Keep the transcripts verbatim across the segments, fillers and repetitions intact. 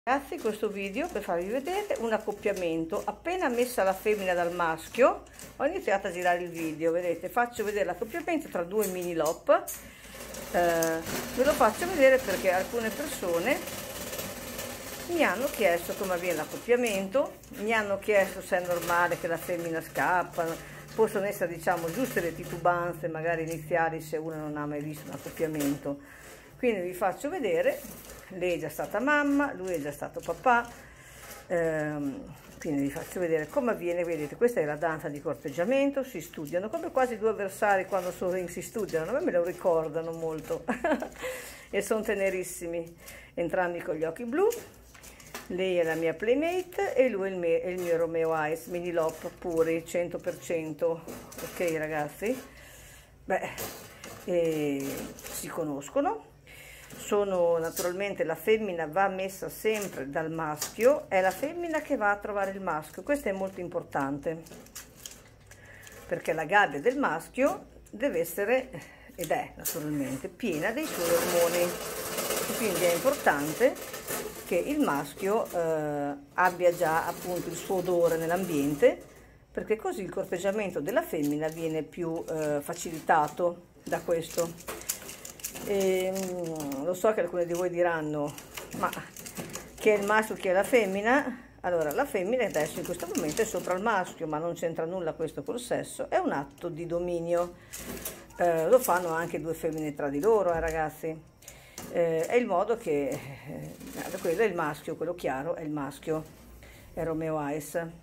Ragazzi, questo video per farvi vedere un accoppiamento. Appena messa la femmina dal maschio ho iniziato a girare il video. Vedete, faccio vedere l'accoppiamento tra due mini lop. eh, ve lo faccio vedere perché alcune persone mi hanno chiesto come avviene l'accoppiamento, mi hanno chiesto se è normale che la femmina scappa, possono essere, diciamo, giuste le titubanze magari iniziali se uno non ha mai visto un accoppiamento. Quindi vi faccio vedere. Lei è già stata mamma, lui è già stato papà, ehm, quindi vi faccio vedere come avviene. Vedete, questa è la danza di corteggiamento, si studiano come quasi due avversari quando sono ring, si studiano, a me me lo ricordano molto e sono tenerissimi, entrambi con gli occhi blu. Lei è la mia playmate e lui è il mio, è il mio Romeo Ice mini lop puri cento per cento. Ok ragazzi, beh, eh, si conoscono. Sono naturalmente, la femmina va messa sempre dal maschio, è la femmina che va a trovare il maschio. Questo è molto importante perché la gabbia del maschio deve essere, ed è naturalmente, piena dei suoi ormoni, quindi è importante che il maschio eh, abbia già appunto il suo odore nell'ambiente, perché così il corteggiamento della femmina viene più eh, facilitato da questo. E, lo so che alcuni di voi diranno, ma chi è il maschio, chi è la femmina? Allora, la femmina adesso in questo momento è sopra il maschio, ma non c'entra nulla questo col sesso, è un atto di dominio. Eh, lo fanno anche due femmine tra di loro, eh, ragazzi. Eh, è il modo che, eh, quello è il maschio, quello chiaro è il maschio, è Romeo Ice.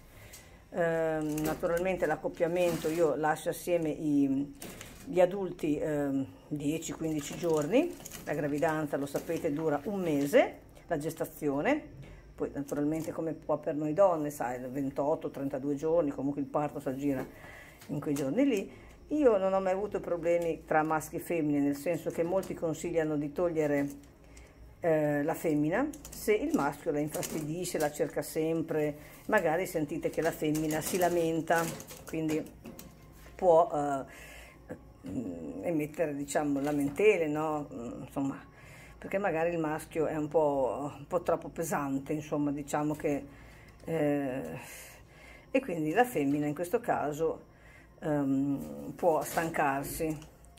Eh, naturalmente l'accoppiamento io lascio assieme i... gli adulti eh, dieci quindici giorni, la gravidanza lo sapete dura un mese, la gestazione, poi naturalmente come può per noi donne, sai, ventotto trentadue giorni, comunque il parto si aggira in quei giorni lì. Io non ho mai avuto problemi tra maschi e femmine, nel senso che molti consigliano di togliere eh, la femmina se il maschio la infastidisce, la cerca sempre, magari sentite che la femmina si lamenta, quindi può... Eh, emettere, diciamo, lamentele, no? Insomma, perché magari il maschio è un po', un po' troppo pesante, insomma, diciamo che eh, e quindi la femmina in questo caso um, può stancarsi.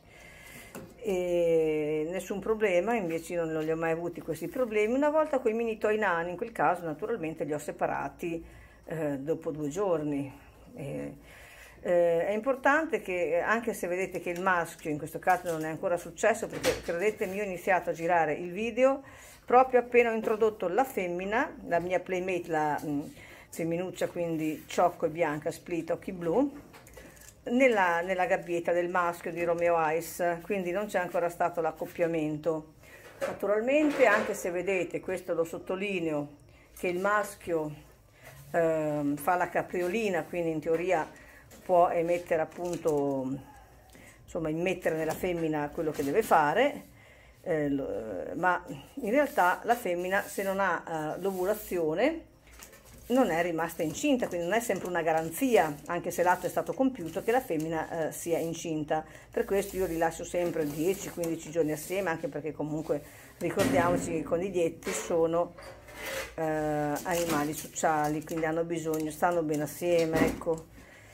E nessun problema, invece io non li ho mai avuti questi problemi. Una volta con i mini toy nani, in quel caso naturalmente li ho separati eh, dopo due giorni. E, Eh, è importante che, anche se vedete che il maschio in questo caso non è ancora successo, perché credetemi io ho iniziato a girare il video proprio appena ho introdotto la femmina, la mia playmate, la mh, femminuccia, quindi ciocco e bianca, split, occhi blu, nella, nella gabbietta del maschio di Romeo Ice, quindi non c'è ancora stato l'accoppiamento. Naturalmente, anche se vedete, questo lo sottolineo, che il maschio eh, fa la capriolina, quindi in teoria può emettere appunto, insomma, immettere nella femmina quello che deve fare, eh, lo, ma in realtà la femmina, se non ha eh, l'ovulazione, non è rimasta incinta, quindi non è sempre una garanzia, anche se l'atto è stato compiuto, che la femmina eh, sia incinta. Per questo io li lascio sempre dieci quindici giorni assieme, anche perché comunque ricordiamoci che i coniglietti sono eh, animali sociali, quindi hanno bisogno, stanno bene assieme, ecco.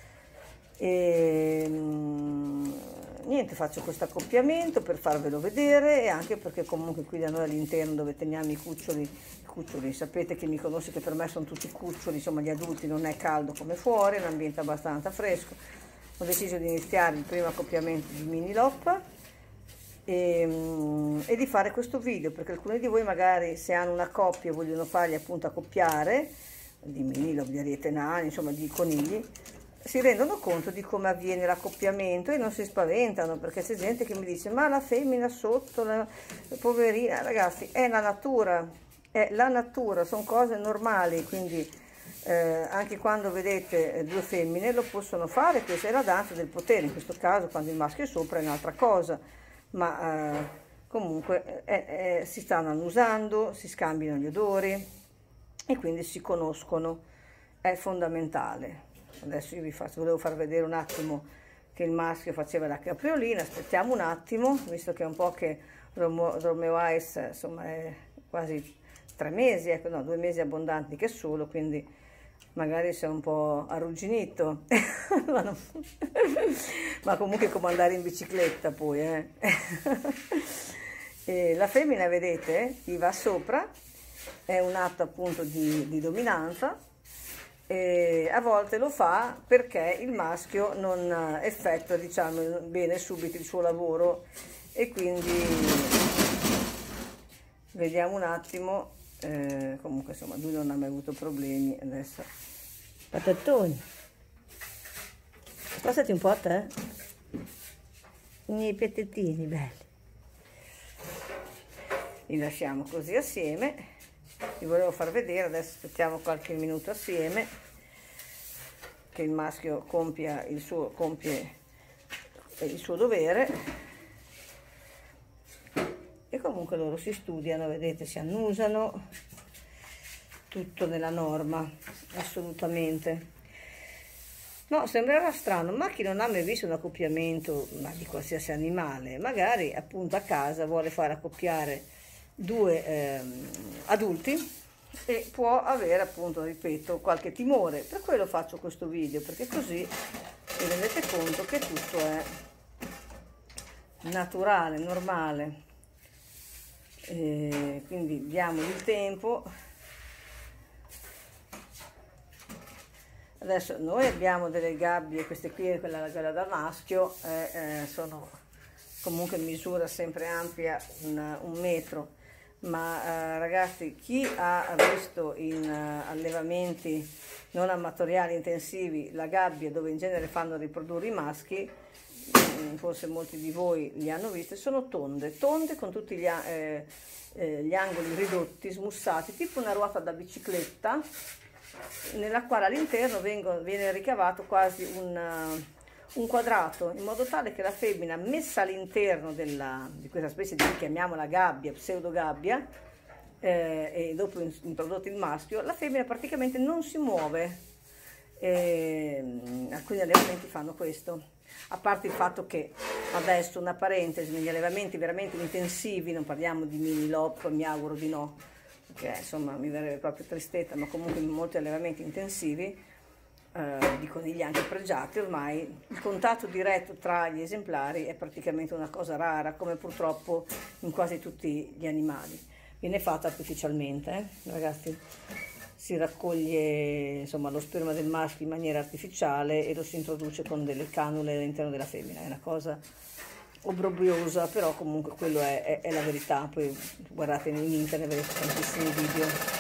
E niente, faccio questo accoppiamento per farvelo vedere, e anche perché comunque qui da noi all'interno dove teniamo i cuccioli, i cuccioli, sapete che mi conosce che per me sono tutti cuccioli, insomma gli adulti, non è caldo come fuori, è un ambiente abbastanza fresco. Ho deciso di iniziare il primo accoppiamento di mini lop e, e di fare questo video perché alcuni di voi magari, se hanno una coppia e vogliono farli appunto accoppiare di mini lop, di ariete nani, insomma di conigli, si rendono conto di come avviene l'accoppiamento e non si spaventano, perché c'è gente che mi dice ma la femmina sotto, la poverina. Ragazzi, è la natura, è la natura, sono cose normali, quindi eh, anche quando vedete due femmine lo possono fare, questa è la danza del potere, in questo caso quando il maschio è sopra è un'altra cosa, ma eh, comunque eh, eh, si stanno annusando, si scambiano gli odori e quindi si conoscono, è fondamentale. Adesso io vi faccio, volevo far vedere un attimo che il maschio faceva la capriolina, aspettiamo un attimo, visto che è un po' che Romeo Ice, insomma, è quasi tre mesi, ecco, no, due mesi abbondanti che solo, quindi magari sei un po' arrugginito, ma, non... ma comunque è come andare in bicicletta poi, eh? E la femmina, vedete, gli va sopra, è un atto appunto di, di dominanza, e a volte lo fa perché il maschio non effettua, diciamo, bene subito il suo lavoro, e quindi vediamo un attimo. Eh, comunque insomma lui non ha mai avuto problemi. Adesso patattoni, passati un po' a te, i miei pezzettini belli, li lasciamo così assieme. Vi volevo far vedere, adesso aspettiamo qualche minuto assieme che il maschio compia il suo, compie il suo dovere, e comunque loro si studiano, vedete, si annusano, tutto nella norma, assolutamente. No, sembrerà strano, ma chi non ha mai visto un accoppiamento, ma di qualsiasi animale, magari appunto a casa vuole fare accoppiare due eh, adulti, e può avere appunto, ripeto, qualche timore. Per quello faccio questo video, perché così vi rendete conto che tutto è naturale, normale. E quindi diamo il tempo. Adesso noi abbiamo delle gabbie, queste qui, quella, quella da maschio, eh, eh, sono comunque in misura sempre ampia, un, un metro, ma eh, ragazzi, chi ha visto in uh, allevamenti non amatoriali intensivi la gabbia dove in genere fanno riprodurre i maschi, forse molti di voi li hanno viste, sono tonde, tonde con tutti gli, eh, eh, gli angoli ridotti, smussati, tipo una ruota da bicicletta, nella quale all'interno viene ricavato quasi un, uh, un quadrato, in modo tale che la femmina, messa all'interno di questa specie di, chiamiamola gabbia, pseudo gabbia, eh, e dopo introdotto il maschio, la femmina praticamente non si muove. E alcuni allevamenti fanno questo. A parte il fatto che, adesso una parentesi, negli allevamenti veramente intensivi, non parliamo di mini lop, mi auguro di no, perché insomma mi verrebbe proprio tristezza, ma comunque in molti allevamenti intensivi eh, di conigli anche pregiati, ormai il contatto diretto tra gli esemplari è praticamente una cosa rara, come purtroppo in quasi tutti gli animali. Viene fatta artificialmente, eh, ragazzi. Si raccoglie insomma lo sperma del maschio in maniera artificiale e lo si introduce con delle canule all'interno della femmina. È una cosa obbrobriosa, però comunque quello è, è, è la verità. Poi guardate in internet, vedete tantissimi video.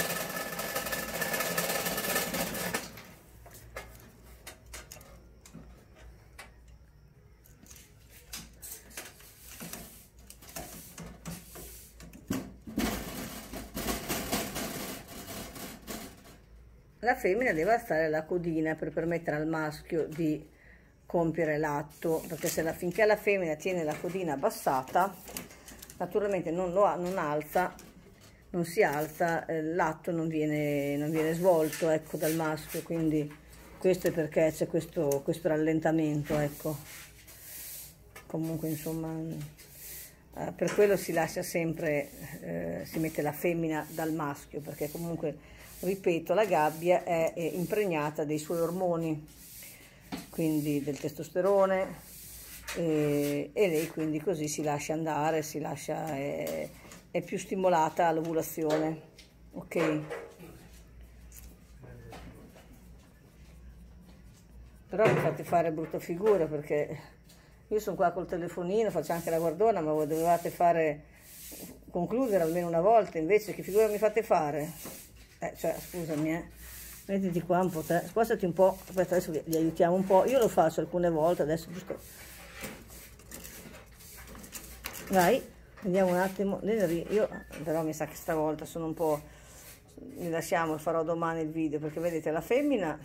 La femmina deve alzare la codina per permettere al maschio di compiere l'atto, perché se la, finché la femmina tiene la codina abbassata, naturalmente non, lo, non alza, non si alza, eh, l'atto non viene, non viene svolto, ecco, dal maschio, quindi questo è perché c'è questo, questo rallentamento, ecco. Comunque insomma, eh, per quello si lascia sempre, eh, si mette la femmina dal maschio, perché comunque, ripeto, la gabbia è impregnata dei suoi ormoni, quindi del testosterone, e, e lei quindi così si lascia andare, si lascia, è, è più stimolata all'ovulazione, ok? Però mi fate fare brutta figura, perché io sono qua col telefonino, faccio anche la guardona, ma voi dovevate fare, concludere almeno una volta, invece che figura mi fate fare? Eh, cioè, scusami, eh. Mettiti qua un po', te. Spostati un po', aspetta, adesso li aiutiamo un po'. Io lo faccio alcune volte, adesso giusto. Vai, vediamo un attimo. Io però mi sa che stavolta sono un po'... Mi lasciamo, farò domani il video, perché vedete la femmina...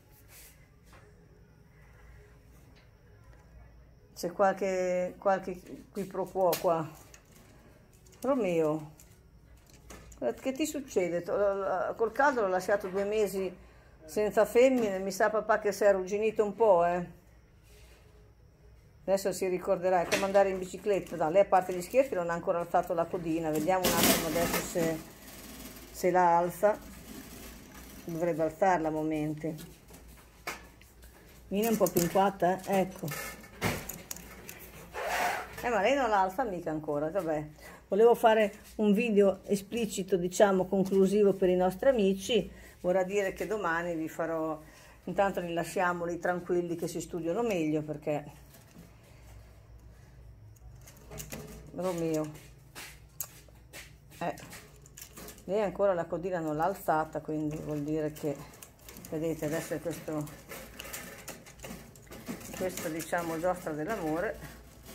C'è qualche, qualche qui pro quo qua. Romeo. Che ti succede? Col caldo l'ho lasciato due mesi senza femmine, mi sa papà che sei arrugginito un po', eh. Adesso si ricorderà, è come andare in bicicletta. No, lei, a parte gli scherzi, non ha ancora alzato la codina. Vediamo un attimo adesso se... se la alza, dovrebbe alzarla a momenti. Viene un po' pinquata, eh? Ecco. Eh, ma lei non la alza mica ancora, vabbè. Volevo fare un video esplicito, diciamo, conclusivo per i nostri amici. Vorrà dire che domani vi farò, intanto li lasciamo lì tranquilli che si studiano meglio, perché Romeo, eh, lei ancora la codina non l'ha alzata, quindi vuol dire che, vedete, adesso è questo, questa, diciamo, giostra dell'amore.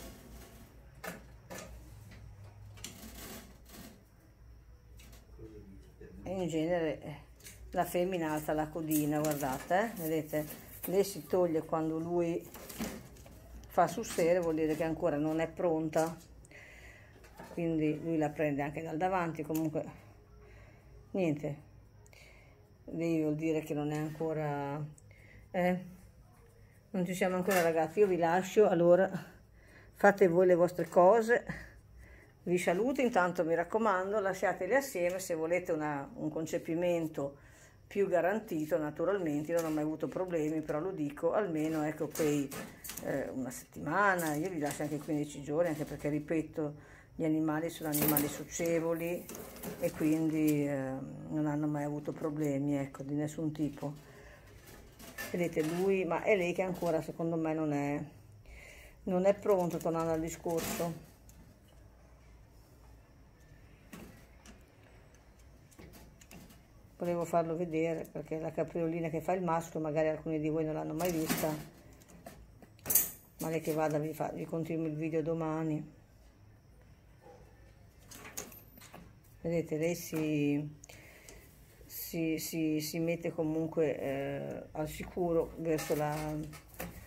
E in genere la femmina alza la codina, guardate, eh? Vedete, lei si toglie quando lui fa sul serio, vuol dire che ancora non è pronta, quindi lui la prende anche dal davanti. Comunque niente, lei vuol dire che non è ancora, eh? Non ci siamo ancora, ragazzi. Io vi lascio, allora fate voi le vostre cose. Vi saluto, intanto mi raccomando, lasciateli assieme se volete una, un concepimento più garantito. Naturalmente io non ho mai avuto problemi, però lo dico, almeno ecco quei eh, una settimana, io vi lascio anche quindici giorni, anche perché, ripeto, gli animali sono animali socievoli e quindi eh, non hanno mai avuto problemi, ecco, di nessun tipo. Vedete, lui, ma è lei che ancora secondo me non è, non è pronto, tornando al discorso. Volevo farlo vedere perché la capriolina che fa il maschio, magari alcuni di voi non l'hanno mai vista, male che vada, vi, fa, vi continuo il video domani. Vedete, lei si, si, si, si mette comunque eh, al sicuro verso la...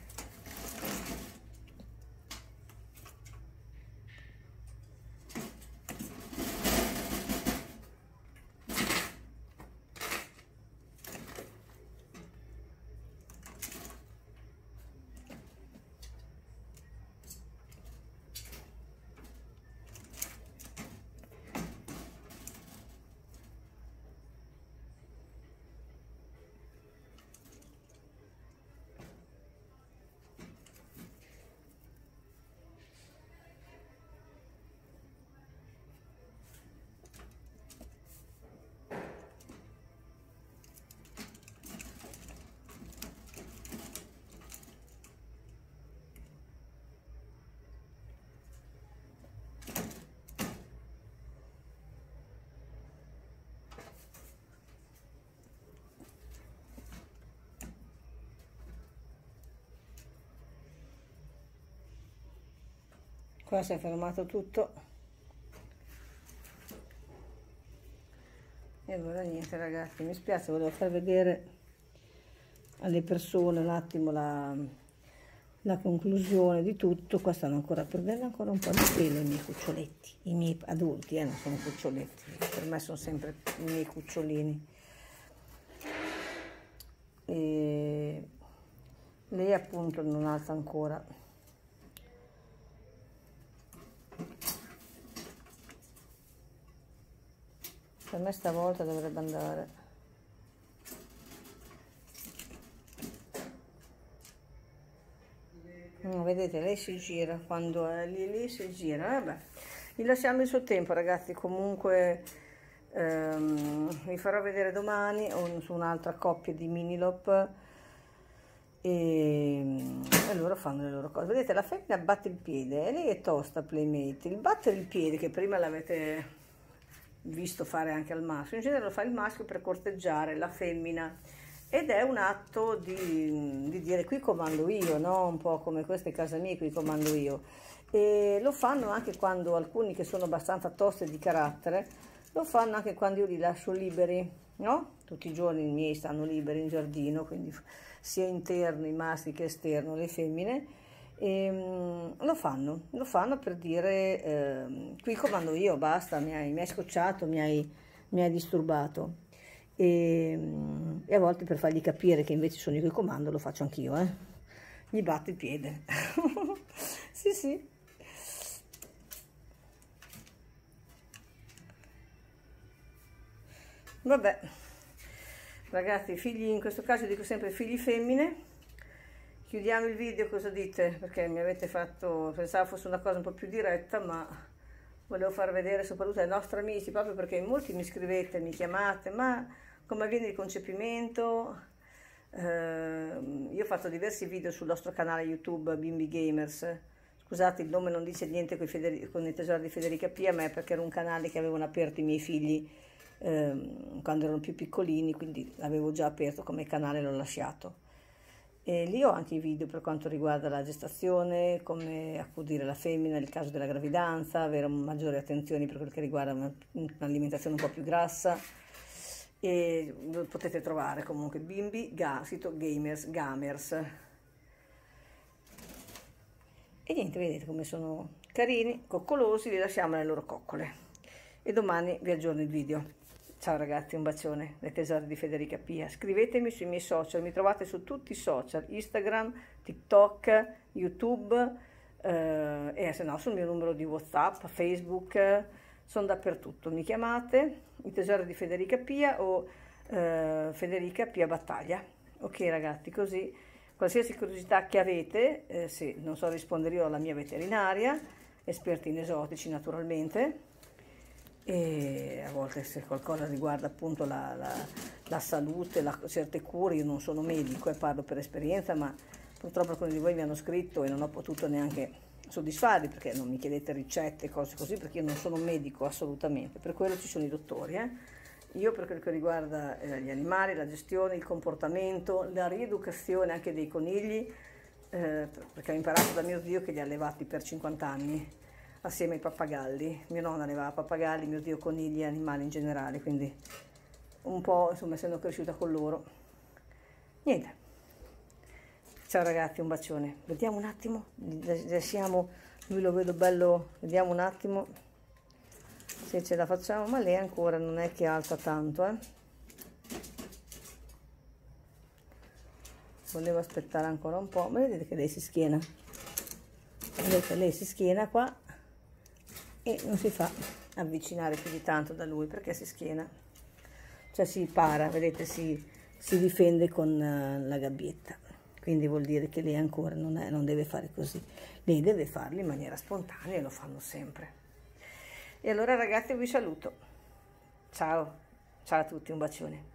Qua si è fermato tutto. E allora niente, ragazzi, mi spiace, volevo far vedere alle persone un attimo la, la conclusione di tutto. Qua stanno ancora perdendo ancora un po' di pelo i miei cuccioletti, i miei adulti, eh, non sono cuccioletti, per me sono sempre i miei cucciolini. E lei appunto non alza ancora. Per me stavolta dovrebbe andare. No, vedete, lei si gira, quando è lì lì si gira. Vabbè, vi lasciamo il suo tempo, ragazzi. Comunque ehm, vi farò vedere domani su un'altra coppia di mini lop e, e loro fanno le loro cose. Vedete, la femmina batte il piede e lei è tosta, Playmate. Il battere il piede, che prima l'avete visto fare anche al maschio, in genere lo fa il maschio per corteggiare la femmina, ed è un atto di, di dire qui comando io, no? Un po' come questa è casa mia, qui comando io. E lo fanno anche quando alcuni che sono abbastanza tosti di carattere, lo fanno anche quando io li lascio liberi, no? Tutti i giorni i miei stanno liberi in giardino, quindi sia interno i maschi che esterno le femmine. E, um, lo fanno, lo fanno per dire eh, qui comando io, basta, mi hai, mi hai scocciato, mi hai, mi hai disturbato, e, um, e a volte per fargli capire che invece sono io che comando lo faccio anch'io, eh? Gli batto il piede. Sì, sì. Vabbè, ragazzi, figli, in questo caso dico sempre figli femmine. Chiudiamo il video, cosa dite? Perché mi avete fatto, pensavo fosse una cosa un po' più diretta, ma volevo far vedere soprattutto ai nostri amici, proprio perché molti mi scrivete, mi chiamate, ma come avviene il concepimento? Eh, io ho fatto diversi video sul nostro canale YouTube Bimbi Gamers. Scusate, il nome non dice niente con i, Federi- con i tesori di Federica Pia, ma è perché era un canale che avevano aperto i miei figli ehm, quando erano più piccolini, quindi l'avevo già aperto come canale, l'ho lasciato. E lì ho anche i video per quanto riguarda la gestazione, come accudire la femmina nel caso della gravidanza, avere maggiori attenzioni per quel che riguarda un'alimentazione un po' più grassa. E lo potete trovare comunque Bimbi, ga, sito Gamers, Gamers. E niente, vedete come sono carini, coccolosi, li lasciamo nelle loro coccole. E domani vi aggiorno il video. Ciao ragazzi, un bacione dai tesori di Federica Pia. Scrivetemi sui miei social, mi trovate su tutti i social, Instagram, TikTok, YouTube, eh, e se no sul mio numero di WhatsApp, Facebook, eh, sono dappertutto. Mi chiamate, i tesori di Federica Pia o eh, Federica Pia Battaglia. Ok ragazzi, così qualsiasi curiosità che avete, eh, se non so rispondere io alla mia veterinaria, esperti in esotici naturalmente, e a volte se qualcosa riguarda appunto la, la, la salute, la, certe cure, io non sono medico e parlo per esperienza, ma purtroppo alcuni di voi mi hanno scritto e non ho potuto neanche soddisfarli perché non mi chiedete ricette, cose così, perché io non sono medico assolutamente, per quello ci sono i dottori. Eh? Io per quel che riguarda eh, gli animali, la gestione, il comportamento, la rieducazione anche dei conigli, eh, perché ho imparato da mio zio che li ha allevati per cinquanta anni, assieme ai pappagalli. Mio nonno allevava pappagalli, mio zio conigli e animali in generale, quindi un po', insomma, essendo cresciuta con loro. Niente. Ciao ragazzi, un bacione. Vediamo un attimo, lasciamo, lui lo vedo bello, vediamo un attimo se ce la facciamo, ma lei ancora non è che alza tanto, eh. Volevo aspettare ancora un po', ma vedete che lei si schiena. Vedete, lei si schiena qua e non si fa avvicinare più di tanto da lui perché si schiena, cioè si para, vedete, si, si difende con uh, la gabbietta, quindi vuol dire che lei ancora non, è, non deve fare così, lei deve farlo in maniera spontanea e lo fanno sempre. E allora ragazzi vi saluto, ciao, ciao a tutti, un bacione.